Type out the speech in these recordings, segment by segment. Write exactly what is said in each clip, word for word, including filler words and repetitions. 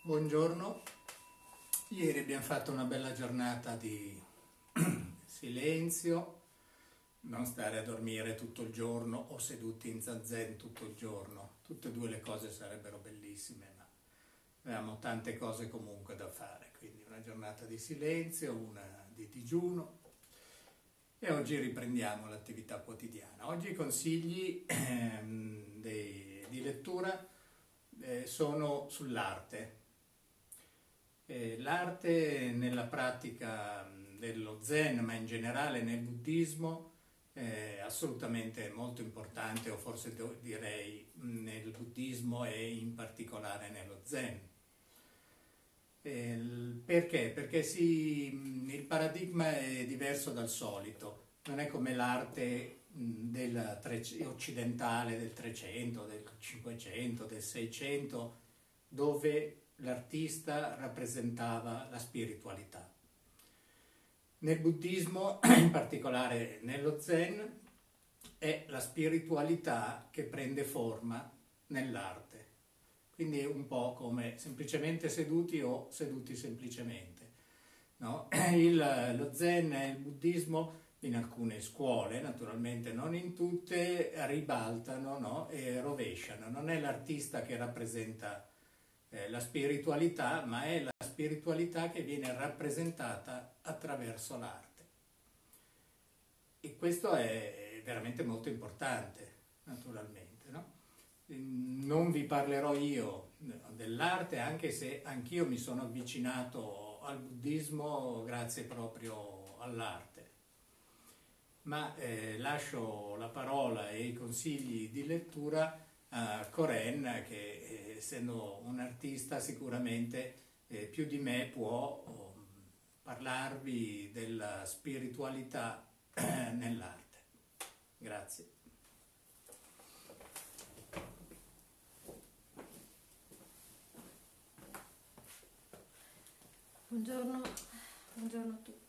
Buongiorno, ieri abbiamo fatto una bella giornata di silenzio, non stare a dormire tutto il giorno o seduti in zazen tutto il giorno, tutte e due le cose sarebbero bellissime, ma abbiamo tante cose comunque da fare, quindi una giornata di silenzio, una di digiuno e oggi riprendiamo l'attività quotidiana. Oggi i consigli ehm, dei, di lettura eh, sono sull'arte. Eh, l'arte nella pratica dello Zen, ma in generale nel buddismo, è assolutamente molto importante, o forse direi nel buddismo e in particolare nello Zen. Eh, perché? Perché si, il paradigma è diverso dal solito, non è come l'arte del tre, occidentale del trecento, del cinquecento, del seicento, dove l'artista rappresentava la spiritualità. Nel buddismo, in particolare nello Zen, è la spiritualità che prende forma nell'arte. Quindi è un po' come semplicemente seduti o seduti semplicemente. No? Il, lo Zen e il buddismo, in alcune scuole, naturalmente non in tutte, ribaltano, no? E rovesciano. Non è l'artista che rappresenta la spiritualità, ma è la spiritualità che viene rappresentata attraverso l'arte. E questo è veramente molto importante, naturalmente, no? Non vi parlerò io dell'arte, anche se anch'io mi sono avvicinato al buddismo grazie proprio all'arte. Ma eh, lascio la parola e i consigli di lettura a Corinne, che eh, essendo un artista sicuramente eh, più di me può oh, parlarvi della spiritualità eh, nell'arte. Grazie. Buongiorno, buongiorno a tutti.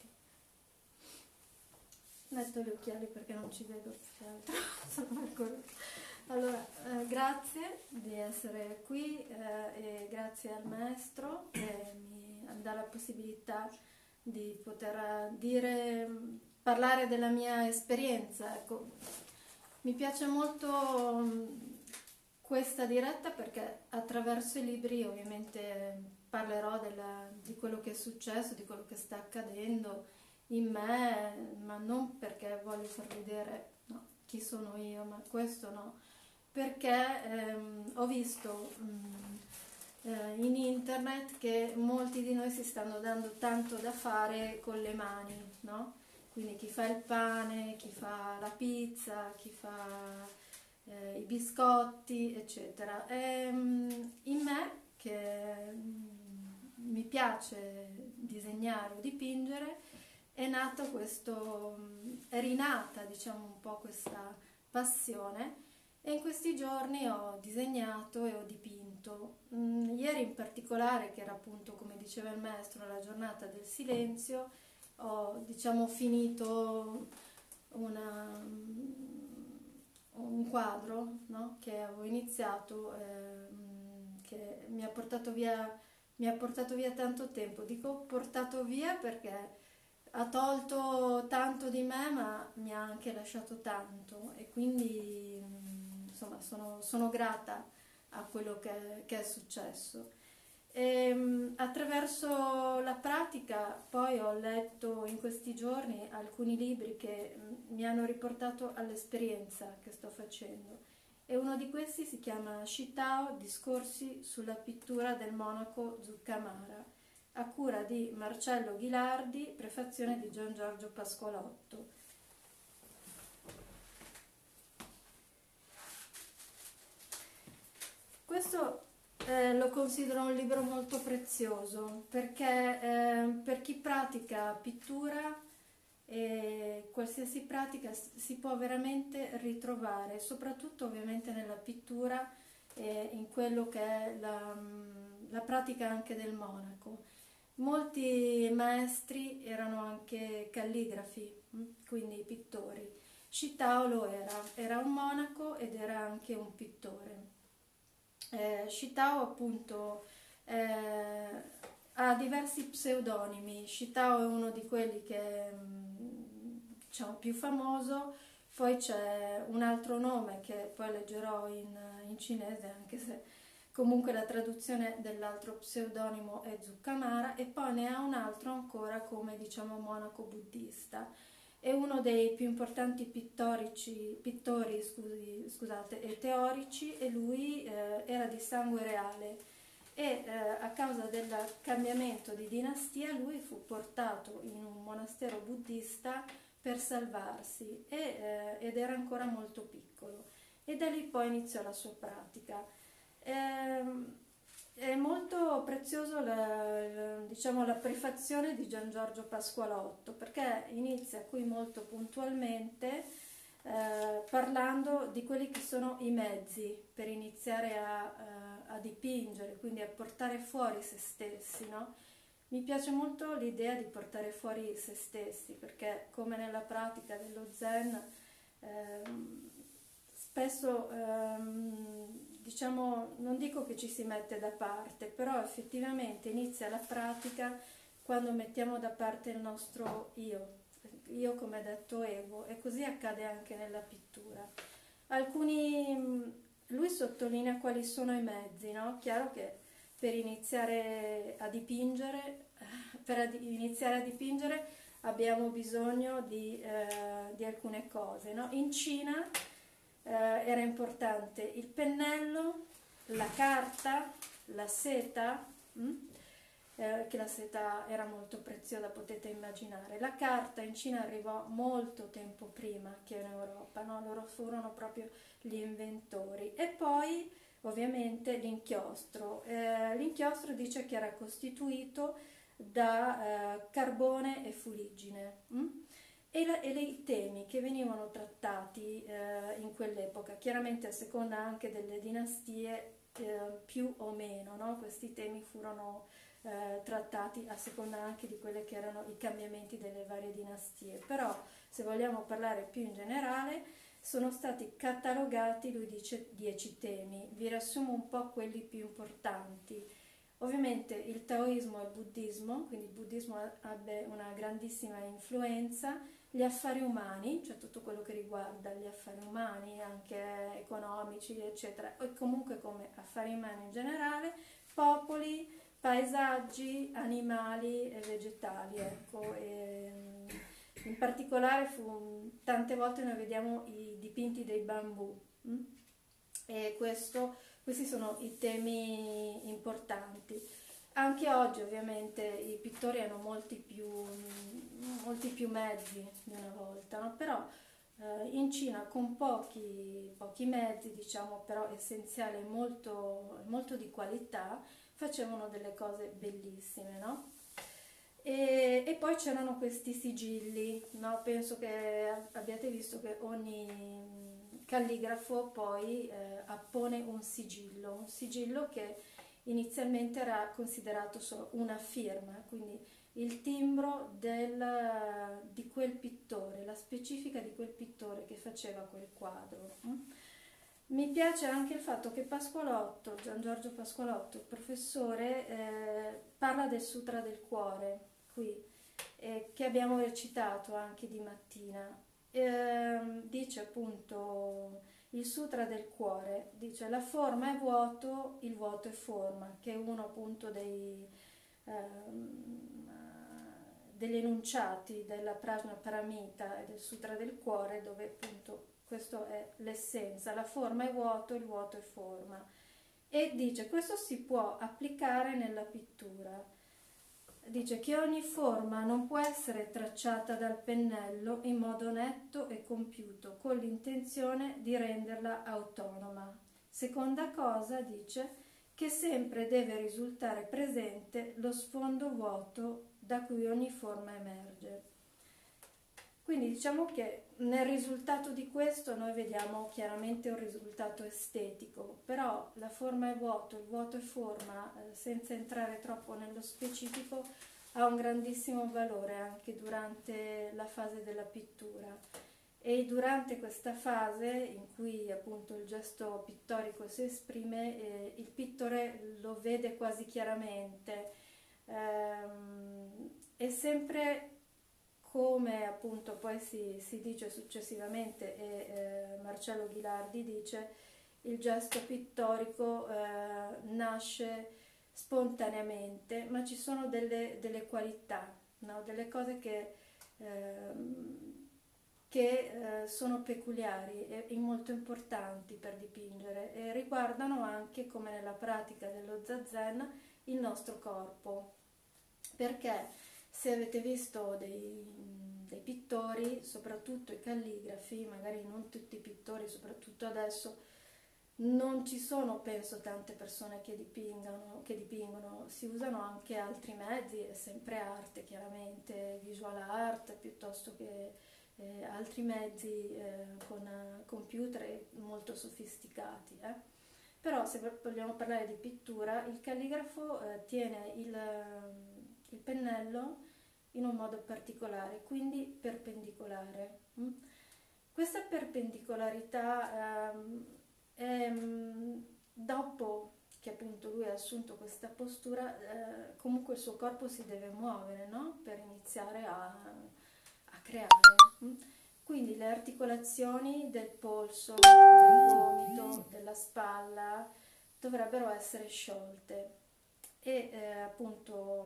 Metto gli occhiali perché non ci vedo più che altro. Sono ancora... Allora, eh, grazie di essere qui eh, e grazie al maestro che mi dà la possibilità di poter dire, parlare della mia esperienza. Ecco, mi piace molto mh, questa diretta perché attraverso i libri ovviamente parlerò della, di quello che è successo, di quello che sta accadendo in me, ma non perché voglio far vedere no, chi sono io, ma questo no. Perché ehm, ho visto mh, eh, in internet che molti di noi si stanno dando tanto da fare con le mani, no? Quindi chi fa il pane, chi fa la pizza, chi fa eh, i biscotti, eccetera. E, mh, in me, che mh, mi piace disegnare o dipingere, è nato questo, è rinata, diciamo, un po' questa passione. E in questi giorni ho disegnato e ho dipinto. Mm, ieri in particolare, che era appunto, come diceva il maestro, la giornata del silenzio, ho diciamo finito una, un quadro no? che avevo iniziato, eh, che mi ha portato via, mi ha portato via tanto tempo. Dico portato via perché ha tolto tanto di me, ma mi ha anche lasciato tanto e quindi insomma sono, sono grata a quello che, che è successo. E, attraverso la pratica poi ho letto in questi giorni alcuni libri che mi hanno riportato all'esperienza che sto facendo e uno di questi si chiama Shitao, discorsi sulla pittura del monaco Zuccamara, a cura di Marcello Ghilardi, prefazione di Gian Giorgio Pascolotto. Questo eh, lo considero un libro molto prezioso perché eh, per chi pratica pittura e qualsiasi pratica si può veramente ritrovare, soprattutto ovviamente nella pittura e in quello che è la, la pratica anche del monaco. Molti maestri erano anche calligrafi, quindi pittori. Shitao lo era, era un monaco ed era anche un pittore. Eh, Shitao appunto eh, ha diversi pseudonimi. Shitao è uno di quelli che diciamo più famoso, poi c'è un altro nome che poi leggerò in, in cinese, anche se comunque la traduzione dell'altro pseudonimo è Zuccamara, e poi ne ha un altro ancora come diciamo monaco buddista. È uno dei più importanti pittorici, pittori scusi, scusate, e teorici, e lui eh, era di sangue reale e eh, a causa del cambiamento di dinastia lui fu portato in un monastero buddista per salvarsi e, eh, ed era ancora molto piccolo, e da lì poi iniziò la sua pratica. Ehm, È molto prezioso la, la- diciamo, la prefazione di Gian Giorgio Pasqualotto, perché inizia qui molto puntualmente eh, parlando di quelli che sono i mezzi per iniziare a, a- a dipingere, quindi a portare fuori se stessi, no? Mi piace molto l'idea di portare fuori se stessi, perché come nella pratica dello Zen, ehm, spesso ehm, diciamo, non dico che ci si mette da parte, però effettivamente inizia la pratica quando mettiamo da parte il nostro io, io come detto ego, e così accade anche nella pittura. Alcuni, lui sottolinea quali sono i mezzi, no? Chiaro che per iniziare a dipingere, per ad- iniziare a dipingere abbiamo bisogno di, eh, di alcune cose, no? In Cina eh, era importante il pennello, la carta, la seta, mh? Eh, che la seta era molto preziosa, potete immaginare. La carta in Cina arrivò molto tempo prima che in Europa, no? Loro furono proprio gli inventori. E poi ovviamente l'inchiostro. Eh, l'inchiostro dice che era costituito da eh, carbone e fuliggine. Mh? E, la, e le, i temi che venivano trattati eh, in quell'epoca, chiaramente a seconda anche delle dinastie eh, più o meno, no? Questi temi furono eh, trattati a seconda anche di quelli che erano i cambiamenti delle varie dinastie, però se vogliamo parlare più in generale sono stati catalogati, lui dice, dieci temi. Vi riassumo un po' quelli più importanti. Ovviamente il taoismo e il buddismo, quindi il buddismo ebbe una grandissima influenza, gli affari umani, cioè tutto quello che riguarda gli affari umani, anche economici, eccetera, e comunque come affari umani in generale, popoli, paesaggi, animali e vegetali, ecco. E, in particolare fu, tante volte noi vediamo i dipinti dei bambù, hm? E questo, questi sono i temi importanti. Anche oggi ovviamente i pittori hanno molti più, molti più mezzi di una volta, no? Però eh, in Cina con pochi, pochi mezzi, diciamo, però essenziali e molto, molto di qualità, facevano delle cose bellissime, no? E, e poi c'erano questi sigilli, no? Penso che abbiate visto che ogni calligrafo poi eh, appone un sigillo, un sigillo che inizialmente era considerato solo una firma, quindi il timbro del, di quel pittore, la specifica di quel pittore che faceva quel quadro. Mi piace anche il fatto che Pasqualotto, Gian Giorgio Pasqualotto, il professore, eh, parla del Sutra del Cuore, qui, eh, che abbiamo recitato anche di mattina. Eh, dice appunto il Sutra del Cuore, dice la forma è vuoto, il vuoto è forma, che è uno appunto dei, ehm, degli enunciati della Prajna Paramita e del Sutra del Cuore, dove appunto questo è l'essenza, la forma è vuoto, il vuoto è forma. E dice questo si può applicare nella pittura. Dice che ogni forma non può essere tracciata dal pennello in modo netto e compiuto, con l'intenzione di renderla autonoma. Seconda cosa, dice, che sempre deve risultare presente lo sfondo vuoto da cui ogni forma emerge. Quindi diciamo che nel risultato di questo noi vediamo chiaramente un risultato estetico, però la forma è vuoto, il vuoto è forma, eh, senza entrare troppo nello specifico, ha un grandissimo valore anche durante la fase della pittura. e durante questa fase in cui appunto il gesto pittorico si esprime, eh, il pittore lo vede quasi chiaramente, ehm, è sempre come appunto poi si, si dice successivamente, e eh, Marcello Ghilardi dice, il gesto pittorico eh, nasce spontaneamente, ma ci sono delle, delle qualità, no? Delle cose che, ehm, che eh, sono peculiari e, e molto importanti per dipingere, e riguardano anche, come nella pratica dello zazen, il nostro corpo, perché se avete visto dei, dei pittori, soprattutto i calligrafi, magari non tutti i pittori, soprattutto adesso, non ci sono, penso, tante persone che dipingano, che dipingono, si usano anche altri mezzi, è sempre arte, chiaramente, visual art, piuttosto che eh, altri mezzi eh, con uh, computer molto sofisticati. Eh. Però se vogliamo parlare di pittura, il calligrafo eh, tiene il, il pennello in un modo particolare, quindi perpendicolare. Mm? Questa perpendicolarità ehm, è, dopo che appunto lui ha assunto questa postura, eh, comunque il suo corpo si deve muovere, no? Per iniziare a, a creare. Mm? Quindi le articolazioni del polso, del gomito, della spalla dovrebbero essere sciolte e eh, appunto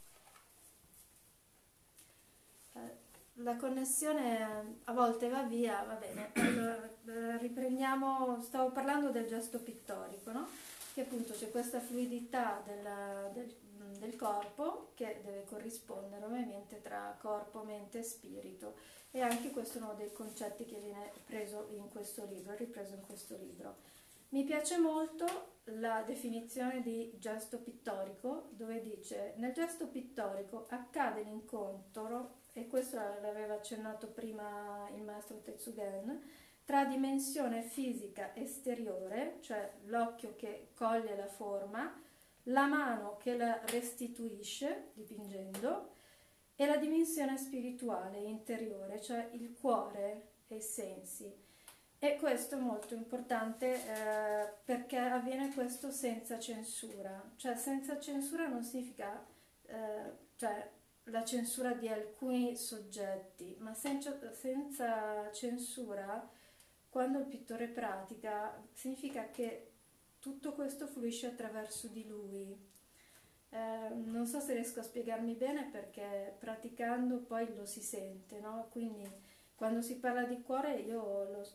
la connessione a volte va via, va bene. Allora, riprendiamo, stavo parlando del gesto pittorico, no? Che appunto c'è questa fluidità della, del, del corpo che deve corrispondere ovviamente tra corpo, mente e spirito, e anche questo è uno dei concetti che viene preso in questo libro, ripreso in questo libro. Mi piace molto la definizione di gesto pittorico, dove dice: nel gesto pittorico accade l'incontro, e questo l'aveva accennato prima il maestro Tetsugen, tra dimensione fisica esteriore, cioè l'occhio che coglie la forma, la mano che la restituisce dipingendo, e la dimensione spirituale interiore, cioè il cuore e i sensi. E questo è molto importante eh, perché avviene questo senza censura, cioè senza censura non significa eh, cioè, la censura di alcuni soggetti, ma senza, senza censura, quando il pittore pratica, significa che tutto questo fluisce attraverso di lui. Eh, non so se riesco a spiegarmi bene, perché praticando poi lo si sente, no? Quindi quando si parla di cuore, io lo,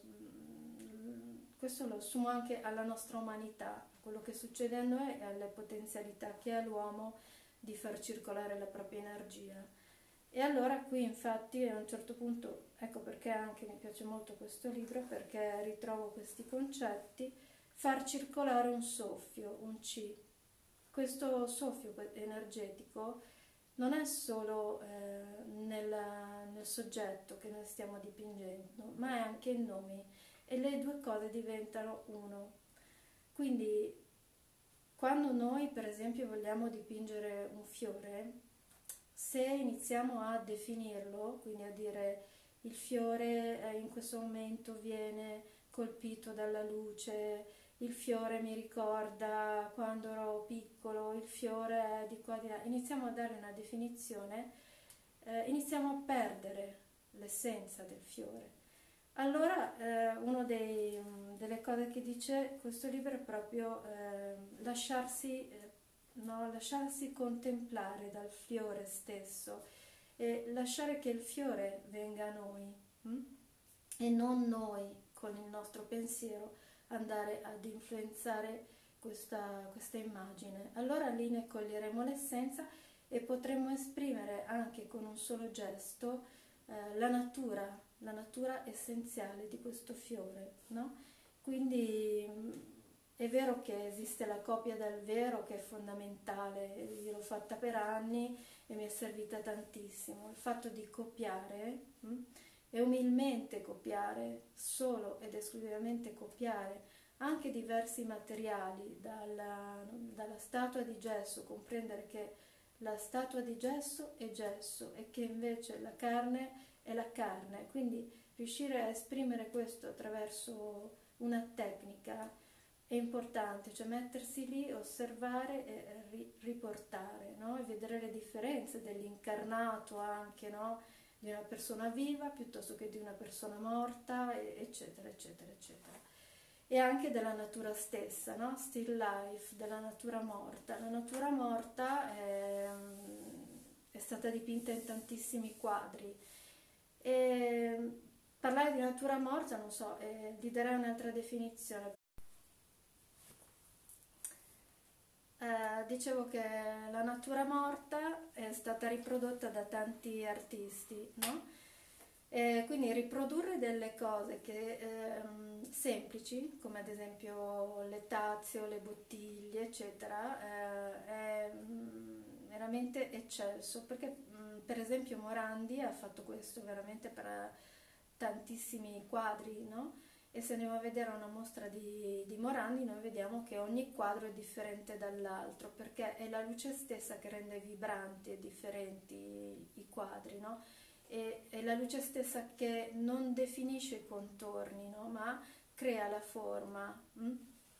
questo lo assumo anche alla nostra umanità, a quello che succede a noi e alle potenzialità che ha l'uomo di far circolare la propria energia. E allora qui infatti a un certo punto, ecco perché anche mi piace molto questo libro, perché ritrovo questi concetti: far circolare un soffio, un chi. Questo soffio energetico non è solo eh, nel, nel soggetto che noi stiamo dipingendo, ma è anche in noi, e le due cose diventano uno. Quindi quando noi per esempio vogliamo dipingere un fiore, se iniziamo a definirlo, quindi a dire il fiore eh, in questo momento viene colpito dalla luce, il fiore mi ricorda quando ero piccolo, il fiore è di qua di là, iniziamo a dare una definizione, eh, iniziamo a perdere l'essenza del fiore. Allora, eh, una delle cose che dice questo libro è proprio eh, lasciarsi, eh, no, lasciarsi contemplare dal fiore stesso, e lasciare che il fiore venga a noi, hm? E non noi con il nostro pensiero andare ad influenzare questa, questa immagine. Allora lì ne coglieremo l'essenza e potremo esprimere anche con un solo gesto eh, la natura, la natura essenziale di questo fiore, no? Quindi mh, è vero che esiste la copia del vero, che è fondamentale, io l'ho fatta per anni e mi è servita tantissimo. Il fatto di copiare mh, e umilmente copiare, solo ed esclusivamente copiare anche diversi materiali, dalla, dalla statua di gesso, comprendere che la statua di gesso è gesso e che invece la carne è la carne, quindi riuscire a esprimere questo attraverso una tecnica è importante, cioè mettersi lì, osservare e ri- riportare, no? E vedere le differenze dell'incarnato anche, no? Di una persona viva piuttosto che di una persona morta, e- eccetera, eccetera, eccetera. E anche della natura stessa, no? Still life, della natura morta. La natura morta è, è stata dipinta in tantissimi quadri. E parlare di natura morta, non so, eh, gli darei un'altra definizione. Eh, dicevo che la natura morta è stata riprodotta da tanti artisti, no? E quindi riprodurre delle cose che, ehm, semplici, come ad esempio le tazze o le bottiglie, eccetera, eh, è mm, veramente eccelso, perché mm, per esempio Morandi ha fatto questo veramente per tantissimi quadri, no? E se andiamo a vedere una mostra di, di Morandi, noi vediamo che ogni quadro è differente dall'altro, perché è la luce stessa che rende vibranti e differenti i quadri, no? E è la luce stessa che non definisce i contorni, no? Ma crea la forma. mm?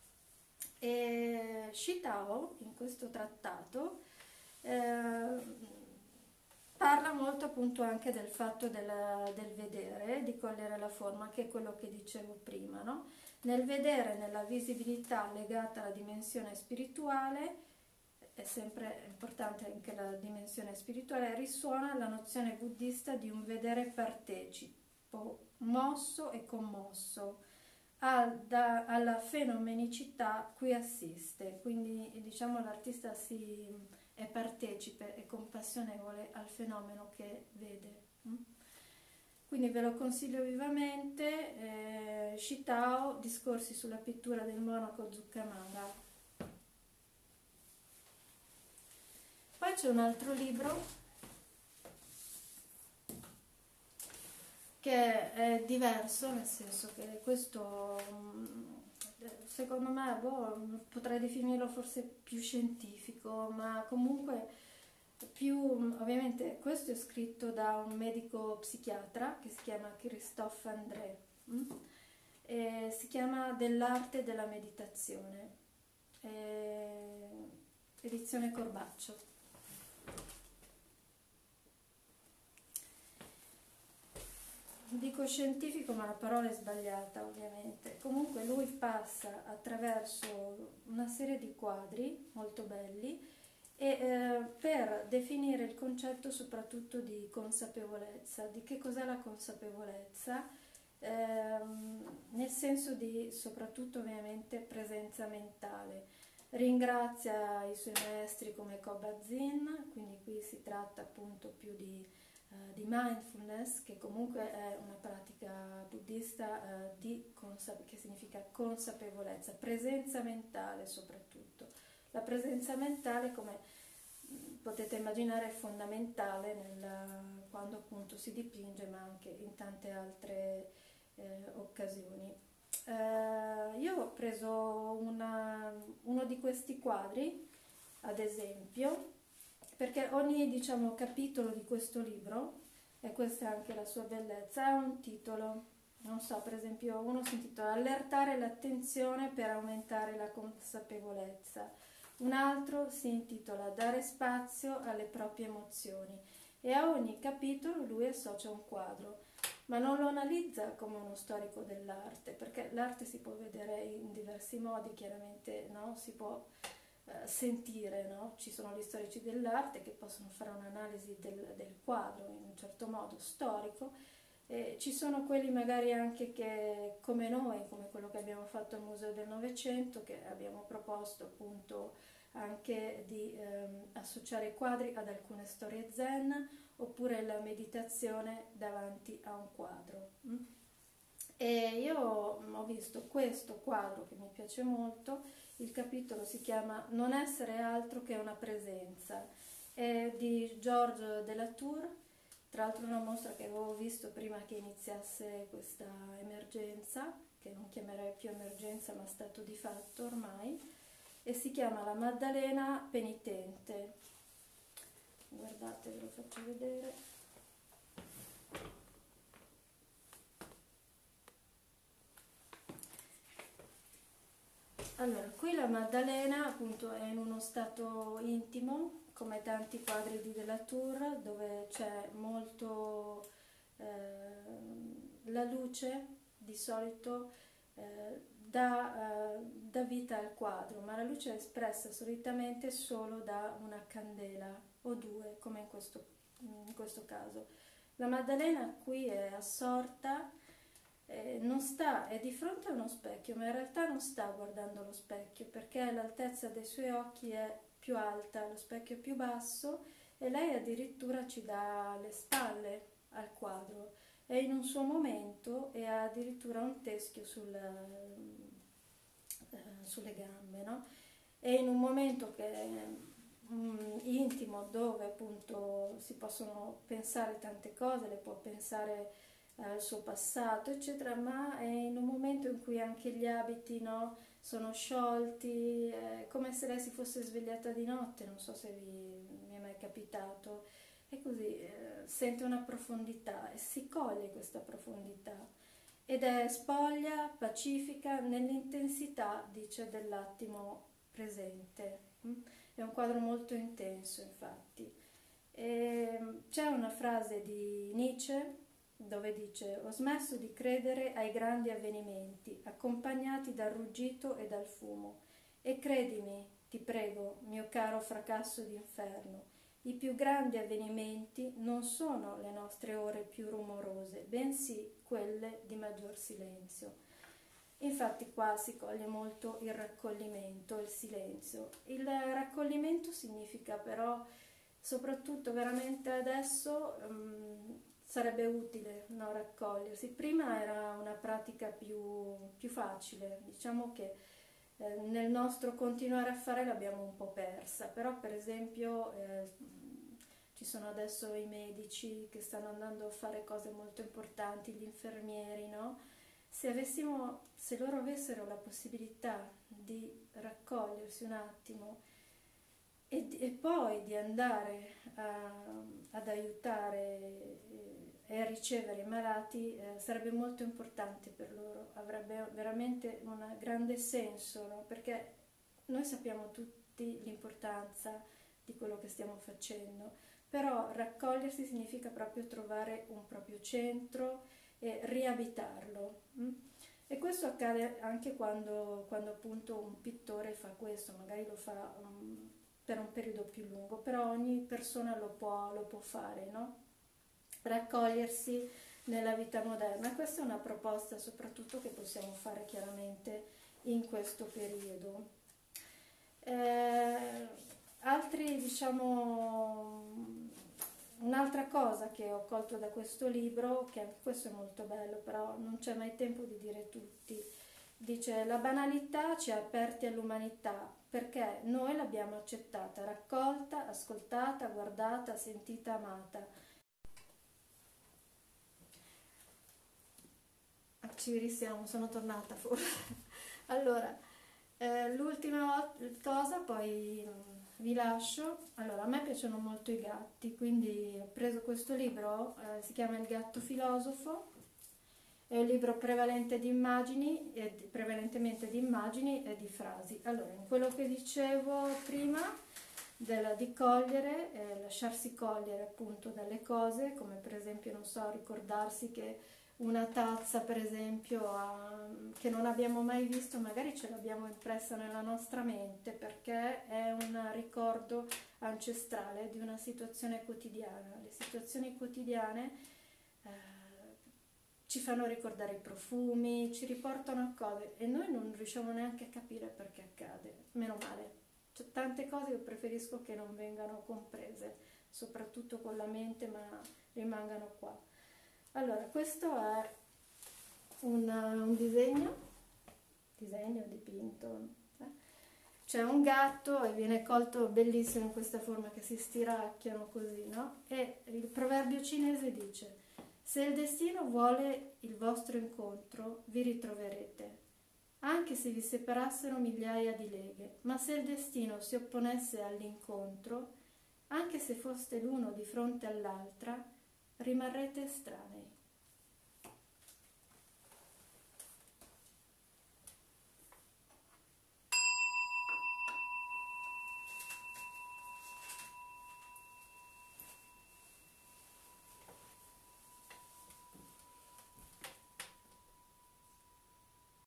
E Shitao, in questo trattato, eh, parla molto appunto anche del fatto della- del vedere, di cogliere la forma, che è quello che dicevo prima, no? Nel vedere, nella visibilità legata alla dimensione spirituale, è sempre importante anche la dimensione spirituale, risuona la nozione buddista di un vedere partecipo, mosso e commosso, al- da- alla fenomenicità cui assiste. Quindi diciamo l'artista si, è partecipe e compassionevole al fenomeno che vede. mm? Quindi ve lo consiglio vivamente, eh, Shitao, Discorsi sulla pittura del monaco Zuccamara. Poi c'è un altro libro che è diverso, nel senso che questo mm, secondo me boh, potrei definirlo forse più scientifico, ma comunque più, ovviamente questo è scritto da un medico psichiatra che si chiama Christophe André, mm? E si chiama Dell'arte della meditazione, e- edizione Corbaccio. Dico scientifico, ma la parola è sbagliata ovviamente. Comunque lui passa attraverso una serie di quadri molto belli e eh, per definire il concetto soprattutto di consapevolezza, di che cos'è la consapevolezza, ehm, nel senso di soprattutto ovviamente presenza mentale. Ringrazia i suoi maestri come Kabat-Zinn, quindi qui si tratta appunto più di Uh, di mindfulness, che comunque è una pratica buddista uh, di consa- che significa consapevolezza, presenza mentale soprattutto. La presenza mentale, come mh, potete immaginare, è fondamentale nel, quando appunto si dipinge, ma anche in tante altre eh, occasioni. Uh, io ho preso una, uno di questi quadri, ad esempio, perché ogni, diciamo, capitolo di questo libro, e questa è anche la sua bellezza, ha un titolo. Non so, per esempio uno si intitola Allertare l'attenzione per aumentare la consapevolezza, un altro si intitola Dare spazio alle proprie emozioni, e a ogni capitolo lui associa un quadro, ma non lo analizza come uno storico dell'arte, perché l'arte si può vedere in diversi modi, chiaramente, no? Si può sentire, no? Ci sono gli storici dell'arte che possono fare un'analisi del, del quadro in un certo modo storico, e ci sono quelli magari anche che, come noi, come quello che abbiamo fatto al Museo del Novecento, che abbiamo proposto appunto anche di ehm, associare i quadri ad alcune storie zen, oppure la meditazione davanti a un quadro. Mm? E io ho visto questo quadro che mi piace molto. Il capitolo si chiama Non essere altro che una presenza, è di Georges Delatour, tra l'altro una mostra che avevo visto prima che iniziasse questa emergenza, che non chiamerei più emergenza ma stato di fatto ormai, e si chiama La Maddalena penitente. Guardate, ve lo faccio vedere. Allora, qui la Maddalena appunto è in uno stato intimo, come tanti quadri di Delatour, dove c'è molto eh, la luce, di solito eh, dà, eh, dà vita al quadro, ma la luce è espressa solitamente solo da una candela o due, come in questo, in questo caso. La Maddalena qui è assorta. Eh, non sta, è di fronte a uno specchio, ma in realtà non sta guardando lo specchio, perché l'altezza dei suoi occhi è più alta, lo specchio è più basso, e lei addirittura ci dà le spalle al quadro, è in un suo momento e ha addirittura un teschio sul, eh, sulle gambe, no? È in un momento che è mm, intimo, dove appunto si possono pensare tante cose, le può pensare al suo passato, eccetera, ma è in un momento in cui anche gli abiti, no, sono sciolti, è come se lei si fosse svegliata di notte, non so se vi, mi è mai capitato, e così eh, sente una profondità e si coglie questa profondità, ed è spoglia, pacifica, nell'intensità, dice, dell'attimo presente. È un quadro molto intenso, infatti. E c'è una frase di Nietzsche dove dice: ho smesso di credere ai grandi avvenimenti accompagnati dal ruggito e dal fumo, e credimi, ti prego, mio caro fracasso d'inferno, i più grandi avvenimenti non sono le nostre ore più rumorose, bensì quelle di maggior silenzio. Infatti qua si coglie molto il raccoglimento, il silenzio. Il raccoglimento significa però, soprattutto veramente adesso, um, sarebbe utile, no, raccogliersi. Prima era una pratica più, più facile, diciamo che eh, nel nostro continuare a fare l'abbiamo un po' persa, però per esempio eh, ci sono adesso i medici che stanno andando a fare cose molto importanti, gli infermieri, no? Se avessimo, se loro avessero la possibilità di raccogliersi un attimo e, e poi di andare a, ad aiutare e a ricevere i malati, eh, sarebbe molto importante per loro, avrebbe veramente un grande senso, no? Perché noi sappiamo tutti l'importanza di quello che stiamo facendo, però raccogliersi significa proprio trovare un proprio centro e riabitarlo. Hm? E questo accade anche quando, quando appunto un pittore fa questo, magari lo fa um, per un periodo più lungo, però ogni persona lo può, lo può fare, no? Raccogliersi nella vita moderna. Questa è una proposta soprattutto che possiamo fare chiaramente in questo periodo. Eh, altri, diciamo, un'altra cosa che ho colto da questo libro, che anche questo è molto bello, però non c'è mai tempo di dire tutti, dice: la banalità ci ha aperti all'umanità perché noi l'abbiamo accettata, raccolta, ascoltata, guardata, sentita, amata. Ci risiamo, sono tornata forse. Allora, eh, l'ultima cosa, poi vi lascio. Allora, a me piacciono molto i gatti, quindi ho preso questo libro, eh, si chiama Il gatto filosofo, è un libro prevalente di immagini, e di, prevalentemente di immagini e di frasi. Allora, in quello che dicevo prima, della, di cogliere, eh, lasciarsi cogliere appunto dalle cose, come per esempio, non so, ricordarsi che una tazza, per esempio, uh, che non abbiamo mai visto, magari ce l'abbiamo impressa nella nostra mente perché è un ricordo ancestrale di una situazione quotidiana. Le situazioni quotidiane uh, ci fanno ricordare i profumi, ci riportano a cose e noi non riusciamo neanche a capire perché accade. Meno male. C'è tante cose che preferisco che non vengano comprese, soprattutto con la mente, ma rimangano qua. Allora, questo è un, un disegno, disegno dipinto, eh? C'è un gatto e viene colto bellissimo in questa forma che si stiracchiano così, no? E il proverbio cinese dice: se il destino vuole il vostro incontro, vi ritroverete, anche se vi separassero migliaia di leghe, ma se il destino si opponesse all'incontro, anche se foste l'uno di fronte all'altra, rimarrete estranei.